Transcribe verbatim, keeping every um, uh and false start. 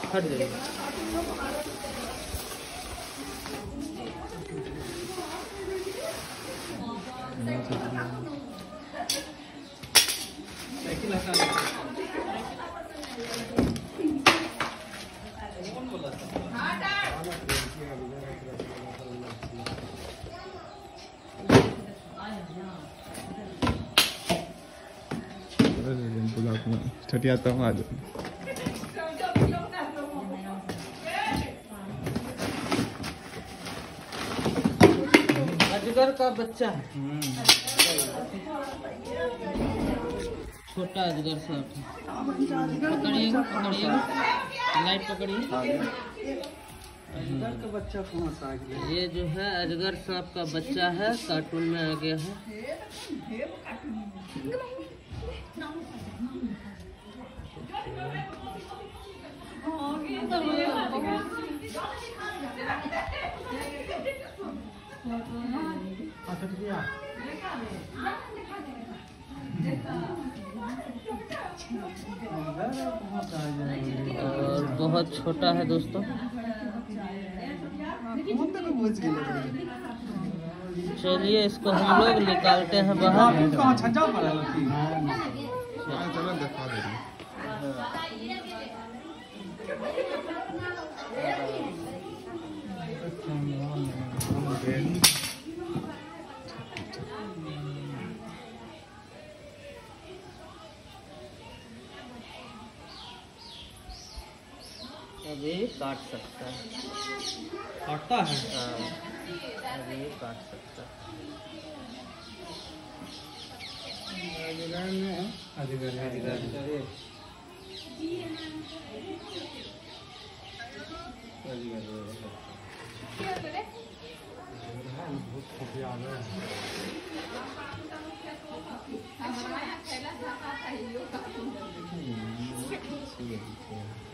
हट जाइए। छठियाता हूँ आज। अजगर का बच्चा है, छोटा अजगर सांप है। पकड़िए पकड़िए, लाइट पकड़िए। अजगर का बच्चा कौन सा आ गया? ये जो है अजगर सांप का बच्चा है, कार्टून में आ गया है। और बहुत छोटा है दोस्तों। चलिए इसको हम लोग निकालते हैं बाहर। अभी काट सकता है, काटता है। हाँ, अभी काट सकता है। अजगर में अजगर अजगर अजगर